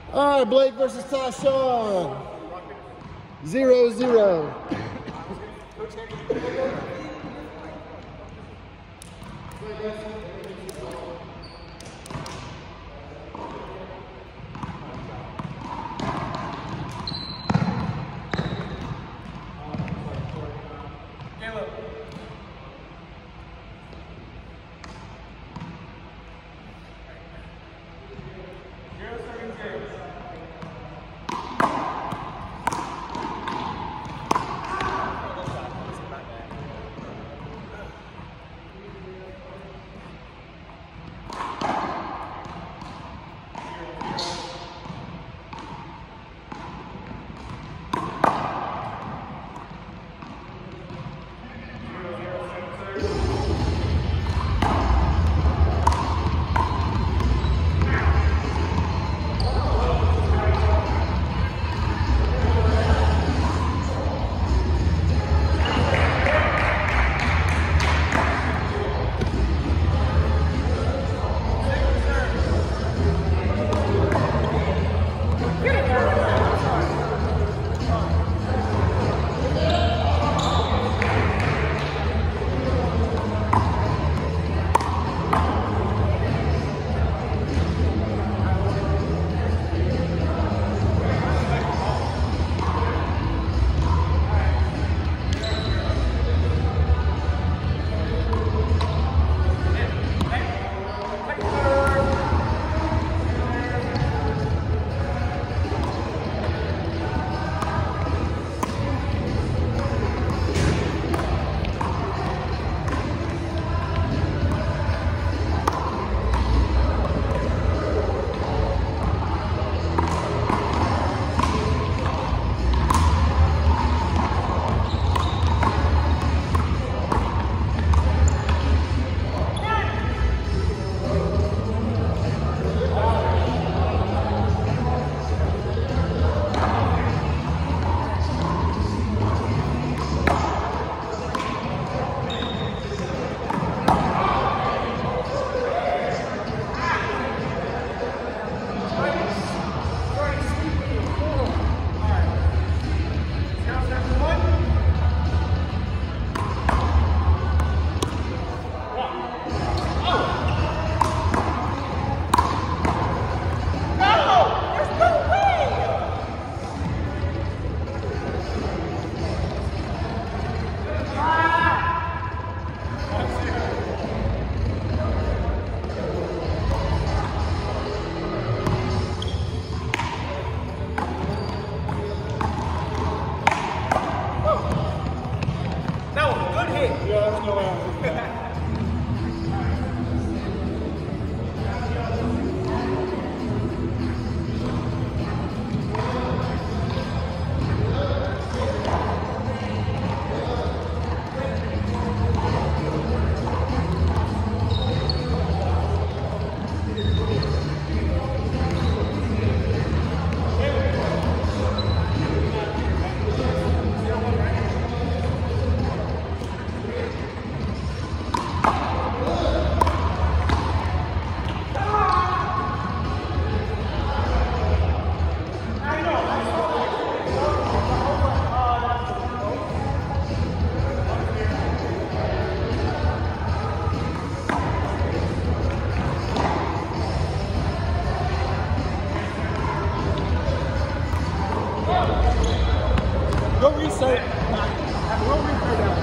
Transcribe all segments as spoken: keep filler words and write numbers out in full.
All right, Blake versus Tyshawn. Zero, zero. Go reset. We'll replay that.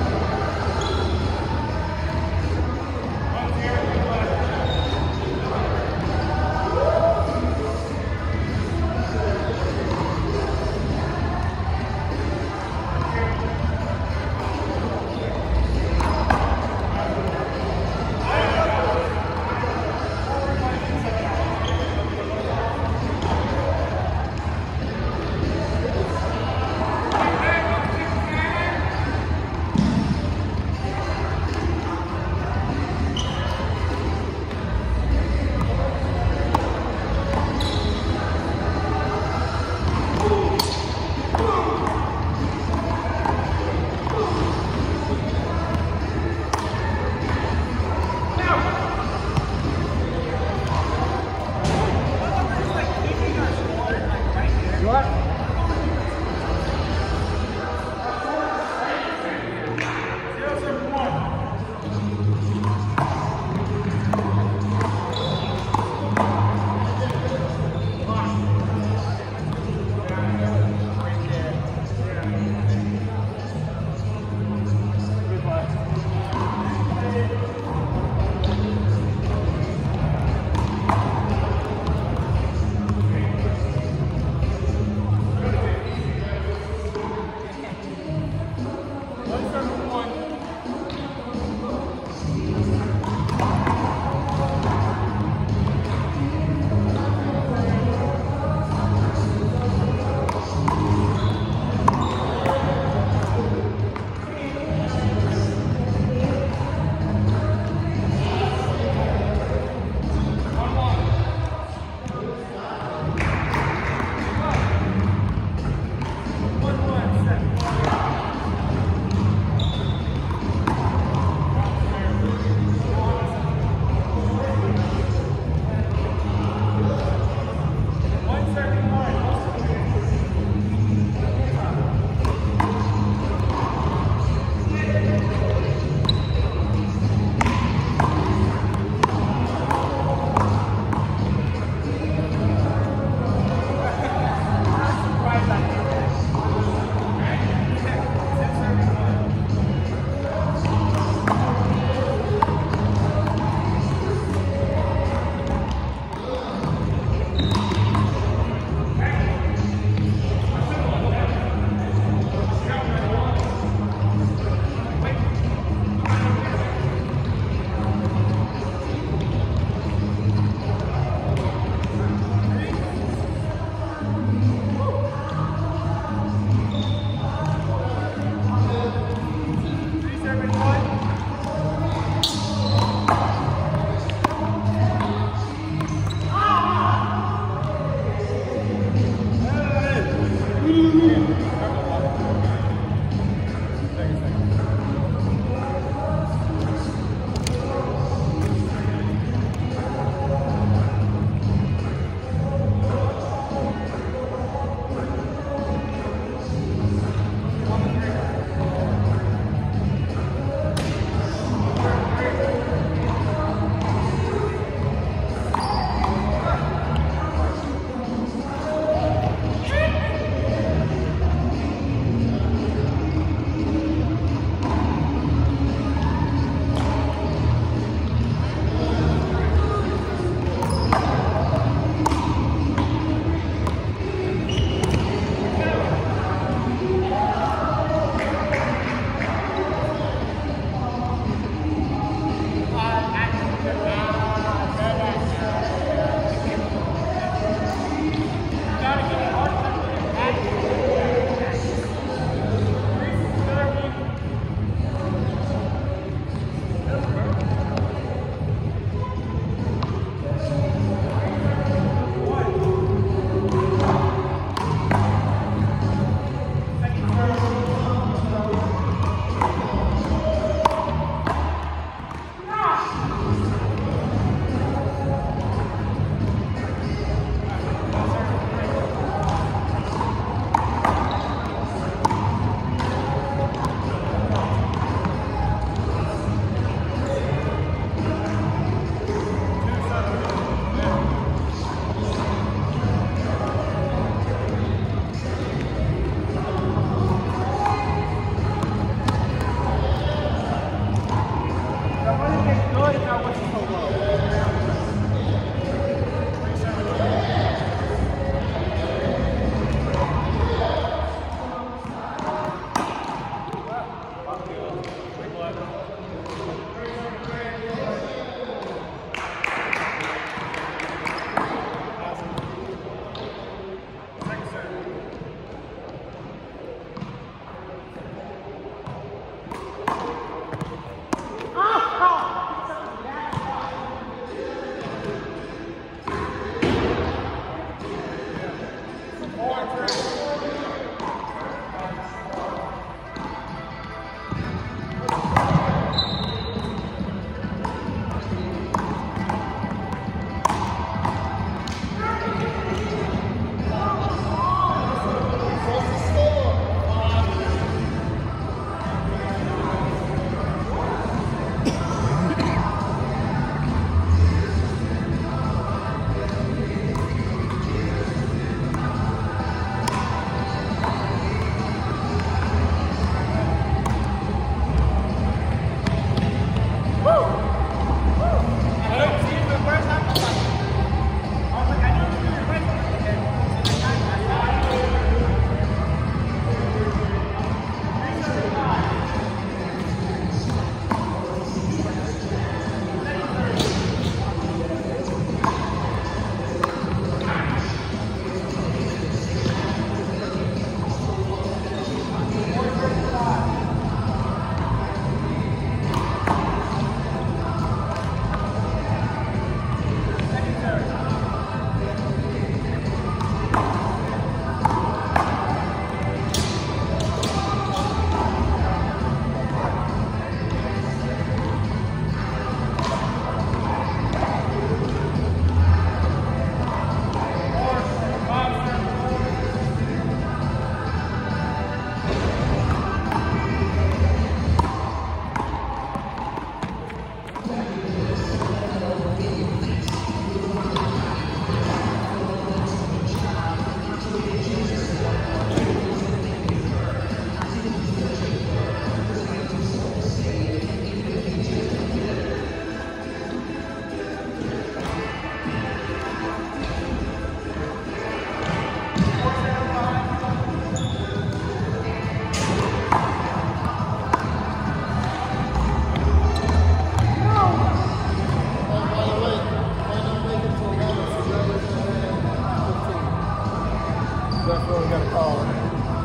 Definitely got to call it.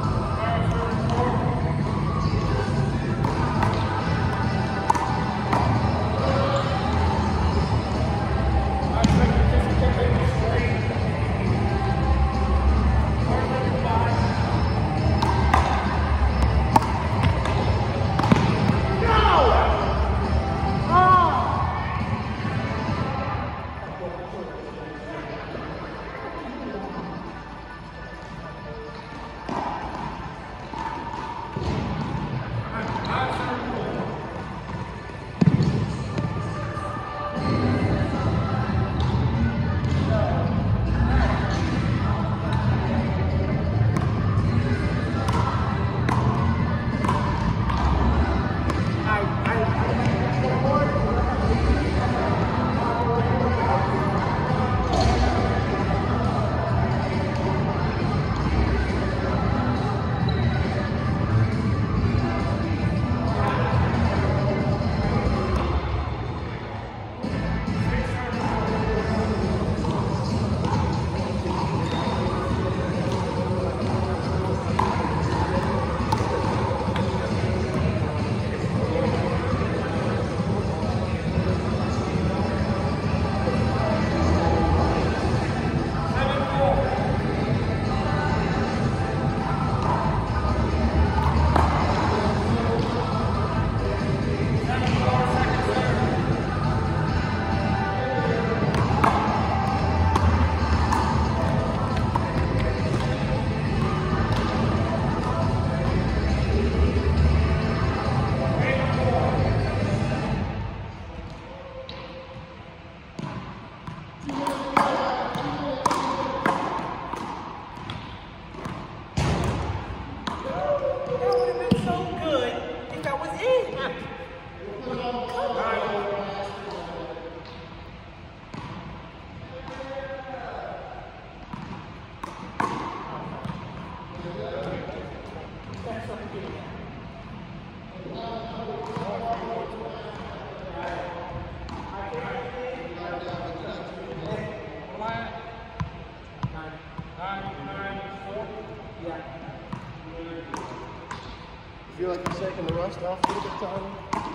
Feel like you're shaking the rust off a little bit, Tyler?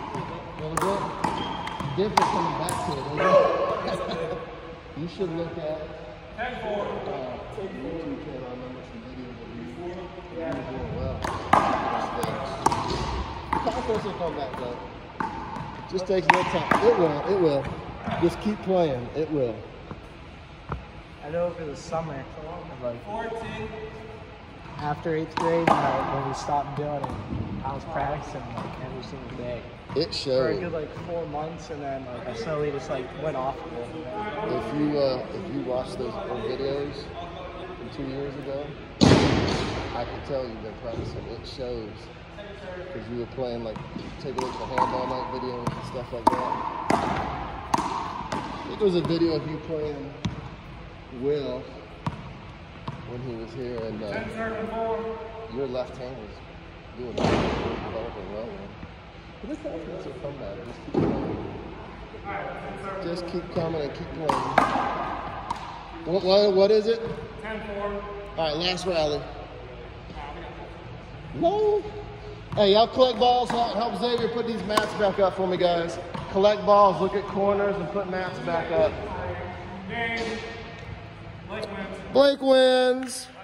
A little bit? Different coming back to it, isn't it? You should look at uh, YouTube channel. I remember some videos of you. You're doing well. Confidence will come back, though. Just takes a little time. It will, it will. Just keep playing. It will. I know over the summer, like after eighth grade, uh, when we stopped doing it, I was practicing like every single day. It For a showed. good like four months, and then like I slowly just like went off of it. If you uh, if you watch those old videos from two years ago, I can tell you've been practicing. It shows because you were playing like take a look at the handball night videos and stuff like that. I think there was a video of you playing Will when he was here, and uh, your left hand was doing well, developing well. But this confidence will come back. Just keep coming. Just keep coming and keep playing. What, what, what is it? ten four. All right, last rally. No. Hey, y'all collect balls. Help Xavier put these mats back up for me, guys. Collect balls, look at corners, and put mats back up. Blake wins.